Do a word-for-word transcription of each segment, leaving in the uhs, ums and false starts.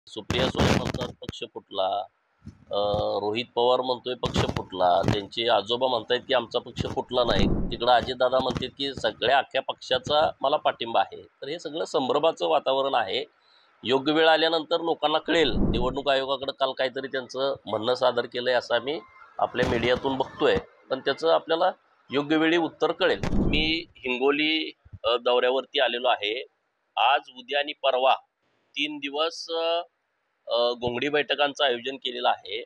सुप्रिया सुळे म्हणतात पक्ष फुटला, अ, रोहित पवार म्हणतोय पक्ष फुटला, त्यांचे आजोबा म्हणतायत की आमचा पक्ष फुटला नाही, तिकडं अजितदादा म्हणतात की सगळ्या अख्ख्या पक्षाचा मला पाठिंबा आहे. तर हे सगळं संभ्रमाचं वातावरण आहे. योग्य वेळ आल्यानंतर लोकांना कळेल. निवडणूक आयोगाकडे काल काहीतरी त्यांचं म्हणणं सादर केलंय असं आम्ही आपल्या मीडियातून बघतोय, पण त्याचं आपल्याला योग्य वेळी उत्तर कळेल. मी हिंगोली अ, दौऱ्यावरती आलेलो आहे. आज, उद्या आणि परवा तीन दिवस अ, घोंगडी बैठकांचं आयोजन केलेलं आहे.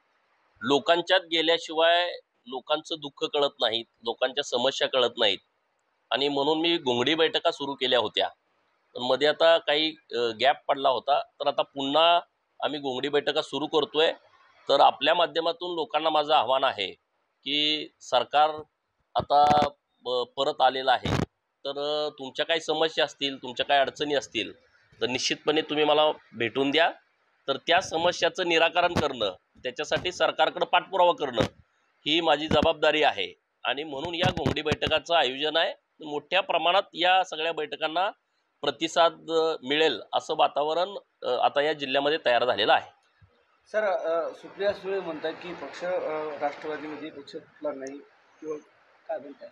लोकांच्यात गेल्याशिवाय लोकांचं दुःख कळत नाहीत, लोकांच्या समस्या कळत नाहीत आणि म्हणून मी घोंगडी बैठका सुरू केल्या होत्या. पण मध्ये आता काही गॅप पडला होता, तर आता पुन्हा आम्ही घोंगडी बैठका सुरू करतोय. तर आपल्या माध्यमातून लोकांना माझं आव्हान आहे की सरकार आता ब परत आलेलं आहे. तर अ, तुमच्या काही समस्या असतील, तुमच्या काही अडचणी असतील, तर निश्चितपणे तुम्ही मला भेटून द्या. तर त्या समस्याचं निराकरण करणं, त्याच्यासाठी सरकारकडे पाठपुरावा करणं ही माझी जबाबदारी आहे आणि म्हणून या घोंगडी बैठकाचं आयोजन आहे. मोठ्या प्रमाणात या सगळ्या बैठकांना प्रतिसाद अ, मिळेल असं वातावरण अ, आता या जिल्ह्यामध्ये तयार झालेलं आहे. सर, अ, सुप्रिया सुळे म्हणतात की पक्ष अ, राष्ट्रवादीमध्ये पक्ष फुटला नाही किंवा काय म्हणताय?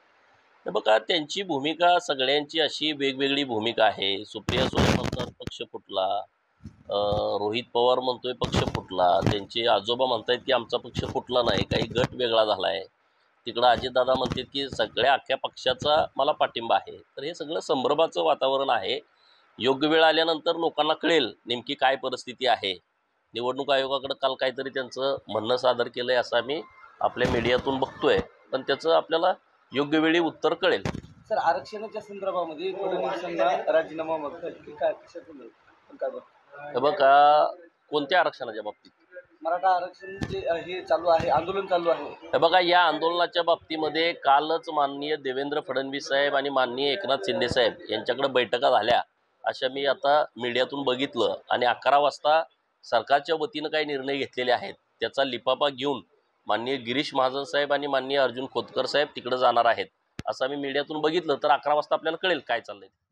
तर बघा, त्यांची भूमिका सगळ्यांची अशी वेगवेगळी भूमिका आहे. सुप्रिया सुळे म्हणतात पक्ष फुटला, अ, रोहित पवार म्हणतोय पक्ष फुटला, त्यांचे आजोबा म्हणतायत की आमचा पक्ष फुटला नाही, काही गट वेगळा झाला आहे. तिकडं अजितदादा म्हणतात की सगळ्या अख्ख्या पक्षाचा मला पाठिंबा आहे. तर हे सगळं संभ्रमाचं वातावरण आहे. योग्य वेळ आल्यानंतर लोकांना कळेल नेमकी काय परिस्थिती आहे. निवडणूक आयोगाकडे काल काहीतरी त्यांचं म्हणणं सादर केलंय असं आम्ही आपल्या मीडियातून बघतोय, पण त्याचं आपल्याला योग्य वेळी उत्तर कळेल. सर, आरक्षणाच्या संदर्भामध्ये फडणवीसांना राजीनामा मागतात की काय, कशातून काय बघ? हे बघा, कोणत्या आरक्षणाच्या बाबतीत? मराठा आरक्षण जे हे चालू आहे, आंदोलन चालू आहे. हे बघा, या आंदोलनाच्या बाबतीमध्ये कालच माननीय देवेंद्र फडणवीस साहेब आणि माननीय एकनाथ शिंदे साहेब यांच्याकडे बैठका झाल्या अशा मी आता मीडियातून बघितलं आणि अकरा वाजता सरकारच्या वतीनं काही निर्णय घेतलेले आहेत. त्याचा लिफाफा घेऊन माननीय गिरीश महाजन साहेब आणि माननीय अर्जुन खोतकर साहेब तिकडे जाणार आहेत असं मी मीडियातून बघितलं. तर अकरा वाजता आपल्याला कळेल काय चाललंय.